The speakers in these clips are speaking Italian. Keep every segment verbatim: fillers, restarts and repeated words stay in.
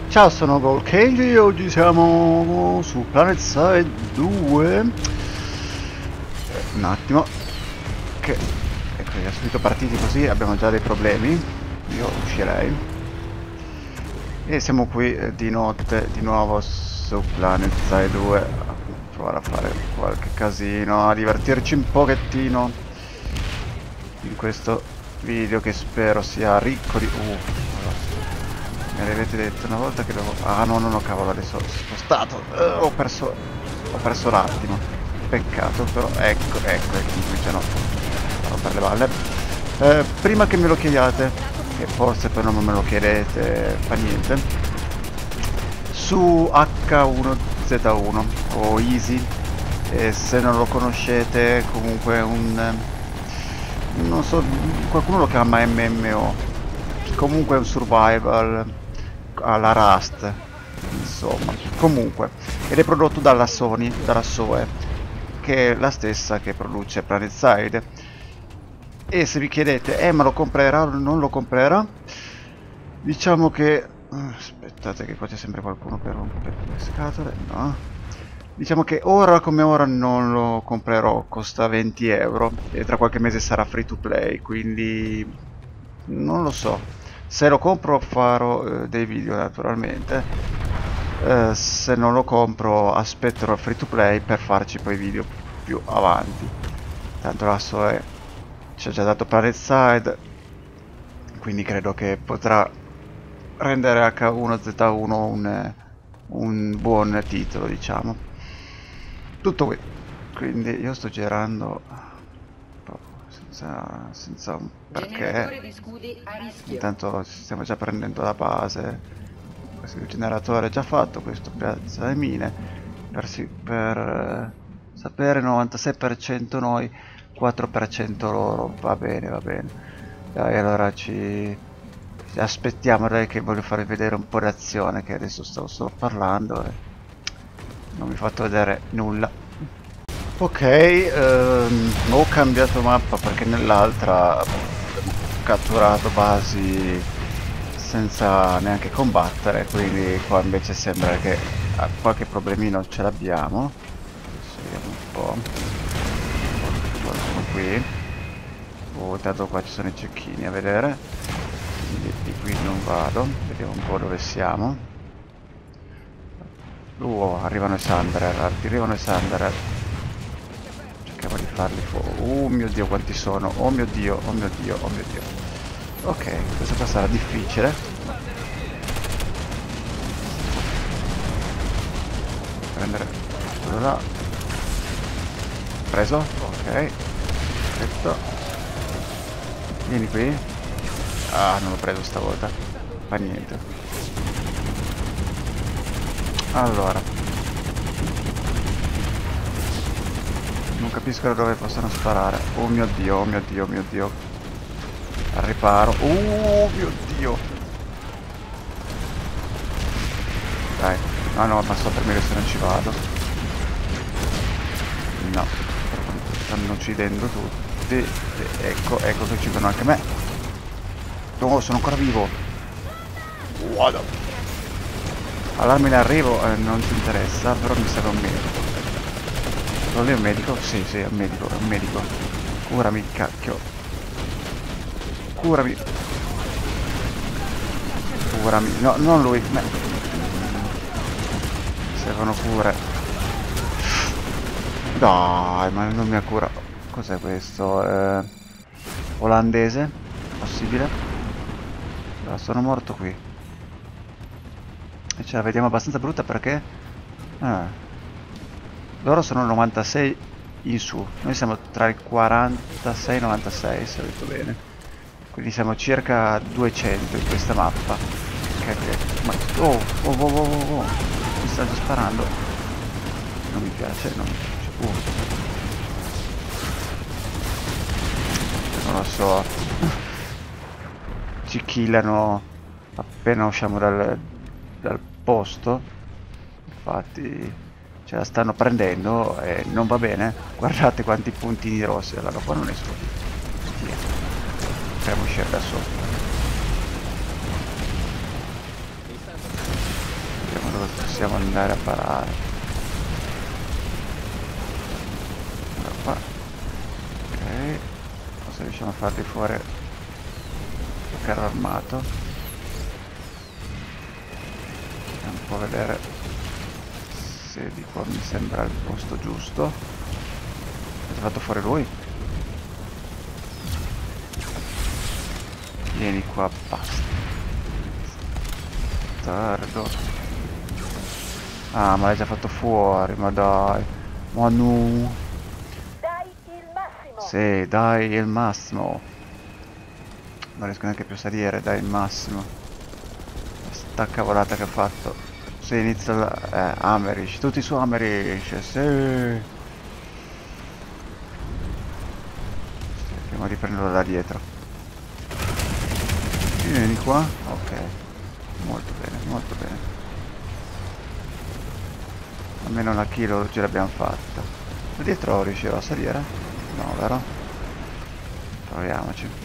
Ciao, sono Golkenji e oggi siamo su PlanetSide due. Un attimo, che ecco, subito partiti così abbiamo già dei problemi. Io uscirei. E siamo qui eh, di notte di nuovo su PlanetSide due a provare a fare qualche casino, a divertirci un pochettino in questo video che spero sia ricco di... Uh, mi avete detto una volta che devo... Ah no, no, no, cavolo, adesso ho spostato. Uh, ho perso... Ho perso l'attimo. Peccato, però ecco, ecco, ecco, cominciano a rompere le balle. Eh, prima che me lo chiediate, che forse poi non me lo chiedete, fa niente, su H uno Z uno o Easy, e se non lo conoscete comunque un... non so, qualcuno lo chiama M M O, comunque è un survival alla Rust, insomma, comunque, ed è prodotto dalla Sony, dalla Soe, che è la stessa che produce PlanetSide. E se vi chiedete, eh ma lo comprerà o non lo comprerà? Diciamo che... aspettate che qua c'è sempre qualcuno per rompere le scatole, no? Diciamo che ora come ora non lo comprerò, costa venti euro e tra qualche mese sarà free to play, quindi non lo so. Se lo compro farò eh, dei video naturalmente, eh, se non lo compro aspetterò il free to play per farci poi video più avanti. Tanto la Soe ci ha già dato PlanetSide, quindi credo che potrà rendere H uno Z uno un, un buon titolo, diciamo. Tutto qui, quindi io sto girando senza, senza un perché. Intanto stiamo già prendendo la base. Questo generatore è già fatto, questo piazza le mine per, si, per eh, sapere novantasei per cento noi, quattro per cento loro. Va bene, va bene, dai, allora ci, ci aspettiamo, dai, che voglio farvi vedere un po' d'azione, che adesso stavo solo parlando e non vi ho fatto vedere nulla. Ok, ehm, ho cambiato mappa perché nell'altra abbiamo catturato basi senza neanche combattere, quindi qua invece sembra che qualche problemino ce l'abbiamo. Adesso vediamo un po'. Qualcuno qui. Oh, intanto qua ci sono i cecchini a vedere, quindi di qui non vado, vediamo un po' dove siamo. Uh, arrivano i Sunderer, arrivano i Sunderer. Cerchiamo di farli fuori. Oh mio dio quanti sono, oh mio dio, oh mio dio, oh mio dio. Ok, questo qua sarà difficile. Prendere quello là. Preso? Ok. Perfetto. Vieni qui. Ah, non l'ho preso stavolta. Fa niente. Allora. Non capisco da dove possono sparare. Oh mio dio, oh mio dio, oh mio dio. Al riparo. Oh mio dio. Dai. No, no, ma so per me che se non ci vado. No. Stanno uccidendo tutti. E ecco, ecco che uccidono anche me. Oh, sono ancora vivo. Guarda. Allarme in arrivo, eh, non ti interessa, però mi serve un medico. Non è un medico? Sì, sì, è un medico, è un medico. Curami, cacchio. Curami. Curami. No, non lui. Me. Servono cure. Dai, ma non mi ha cura. Cos'è questo? Eh, olandese? Possibile? Allora, sono morto qui. E ce la vediamo abbastanza brutta perché... Ah. Loro sono novantasei in su. Noi siamo tra il quarantasei e il novantasei, se ho detto bene. Quindi siamo circa duecento in questa mappa. Che, che, ma, oh, oh, oh, oh, oh, oh. Mi sta già sparando. Non mi piace, non mi piace. Uh. Non lo so. Ci killano appena usciamo dal, dal posto. Infatti ce la stanno prendendo e non va bene. Guardate quanti puntini rossi. Allora qua non esco. Via. Potremmo uscire da sotto. dove possiamo andare a parare. Allora qua. Ok. Cosa riusciamo a farli fuori il carro armato. Andiamo un po' a vedere se di qua mi sembra il posto giusto. Avete fatto fuori lui? Vieni qua, bastardo. Ah, ma l'hai già fatto fuori, ma dai. Ma no. Dai il massimo. Sì, dai il massimo. Non riesco neanche più a salire, dai il massimo. Sta cavolata che ha fatto. Se inizia la... Eh, Amerish, tutti su Amerish, sì. Cerchiamo di prenderlo da dietro. Vieni qua, ok. Molto bene, molto bene. Almeno una kill ce l'abbiamo fatta. Da dietro riusciva a salire? No, vero? Proviamoci.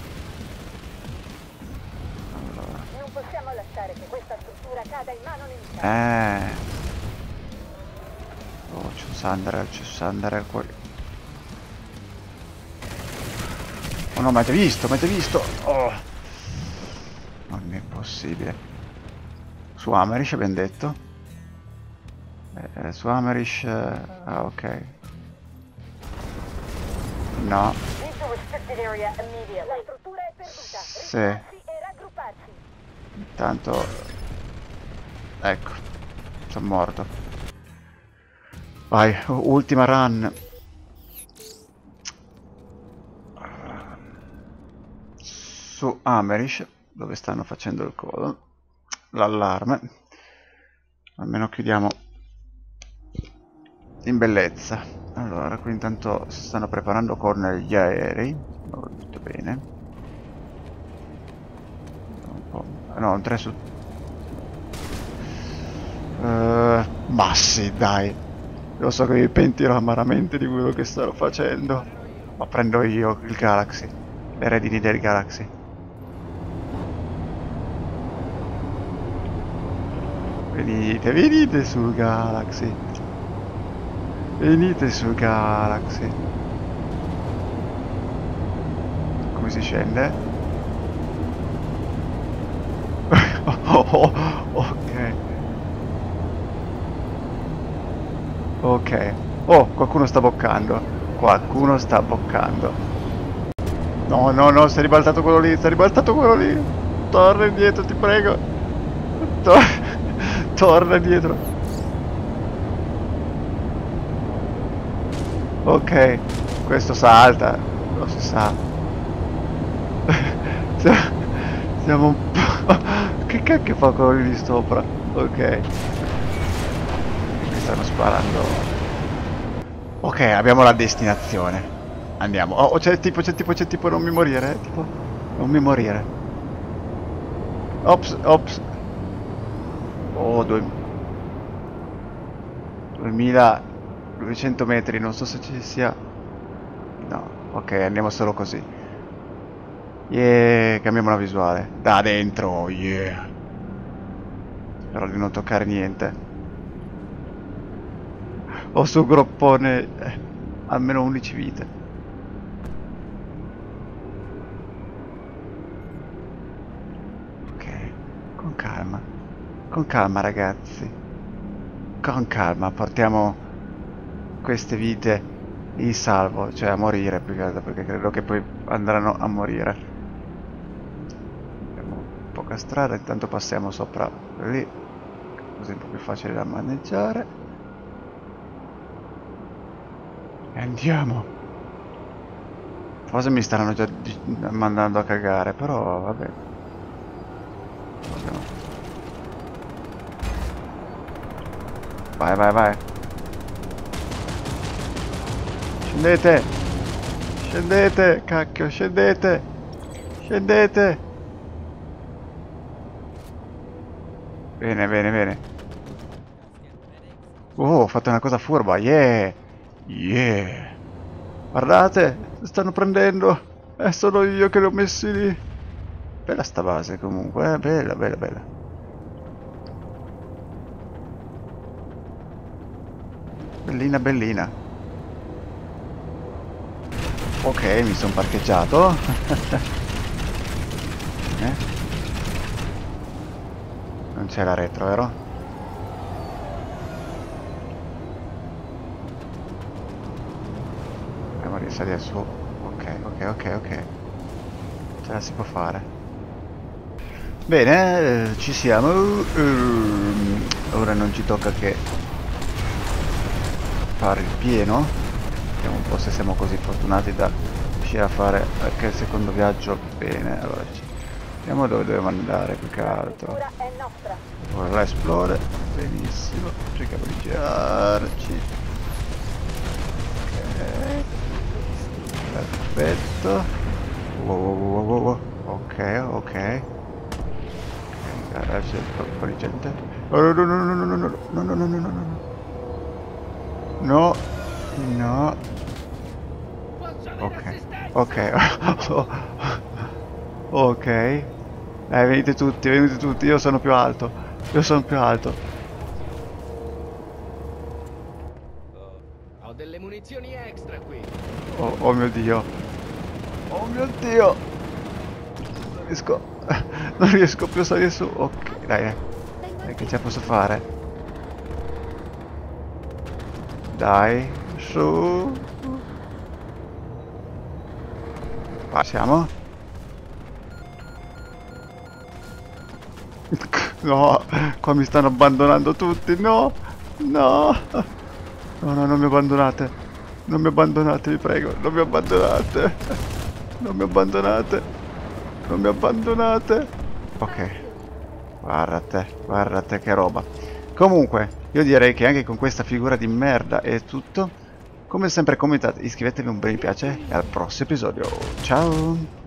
Allora. Non possiamo lasciare che questa struttura cada in mano nemica. Eh. Oh, c'è un Sunderer, c'è un Sunderer qua. Oh no, ma avete visto, ma avete visto? Oh. Non è possibile. Su Amerish abbiamo detto? Eh, su Amerish... Eh, ah, ok. No. Need to restricted area immediately. La struttura è perduta. Sì. Ritirarsi e raggrupparsi. Intanto... Ecco. Sono morto. Vai, ultima run. Su Amerish, dove stanno facendo il codo. L'allarme. Almeno chiudiamo in bellezza. Allora, qui intanto si stanno preparando con gli aerei. Oh, tutto bene. Un po'. No, un tre su... Uh, ma sì, dai. Lo so che mi pentirò amaramente di quello che starò facendo. Ma prendo io il Galaxy. Le redini del Galaxy. Venite, venite sul Galaxy. Venite sul Galaxy. Come si scende? oh, oh, ok. Ok. Oh, qualcuno sta boccando. Qualcuno sta boccando. No, no, no, si è ribaltato quello lì, si è ribaltato quello lì. Torna indietro, ti prego. Tor Torna indietro. Ok, questo salta, lo si sa. Siamo un po'... Che cacchio fa quello lì di sopra? Ok. Mi stanno sparando. Ok, abbiamo la destinazione. Andiamo. Oh, c'è tipo, c'è tipo, c'è tipo, non mi morire, eh, tipo. Non mi morire. Ops, ops. Oh, duemiladuecento metri, non so se ci sia... No, ok, andiamo solo così. Yeah, cambiamo la visuale. Da dentro, yeah. Spero di non toccare niente. Ho sul groppone eh, almeno undici vite. Ok, con calma. Con calma ragazzi, con calma, portiamo queste vite in salvo, cioè a morire più che altro, perché credo che poi andranno a morire. Abbiamo poca strada, intanto passiamo sopra lì, così è un po' più facile da maneggiare. E andiamo. Forse mi staranno già mandando a cagare, però vabbè. Dobbiamo... Vai, vai, vai. Scendete. Scendete, cacchio, scendete. Scendete. Bene, bene, bene. Oh, ho fatto una cosa furba, yeah. Yeah. Guardate, stanno prendendo. E sono io che li ho messi lì. Bella sta base comunque, eh? Bella, bella, bella. Bellina, bellina. Ok, mi sono parcheggiato. eh? Non c'è la retro, vero? Dobbiamo risalire su. Ok, ok, ok, ok. Ce la si può fare. Bene, eh, ci siamo. Uh, ora non ci tocca che fare il pieno. Vediamo un po' se siamo così fortunati da riuscire a fare anche il secondo viaggio bene. Allora, ci... vediamo dove dobbiamo andare più che altro. La struttura è nostra. Ora la esplore. Benissimo. Cerchiamo di girarci. Ok. Perfetto. Wow, wow, wow, wow, wow. Ok, ok. C'è un po' di gente. Oh, no, no, no, no, no, no, no, no, no, no, no, no, no. No, no. Ok, ok. Ok. Eh, venite tutti, venite tutti. Io sono più alto. Io sono più alto. Ho delle munizioni extra qui. Oh, oh mio Dio. Oh mio Dio. Non riesco. Non riesco più a salire su. Ok, dai, dai. Dai che ce la posso fare. Dai, su. Qua siamo. No, qua mi stanno abbandonando tutti. No, no. No, no, non mi abbandonate. Non mi abbandonate, vi prego. Non mi abbandonate. Non mi abbandonate. Non mi abbandonate. Ok. Guarda te, guarda te che roba. Comunque, io direi che anche con questa figura di merda è tutto. Come sempre commentate, iscrivetevi, un bel mi piace e al prossimo episodio. Ciao!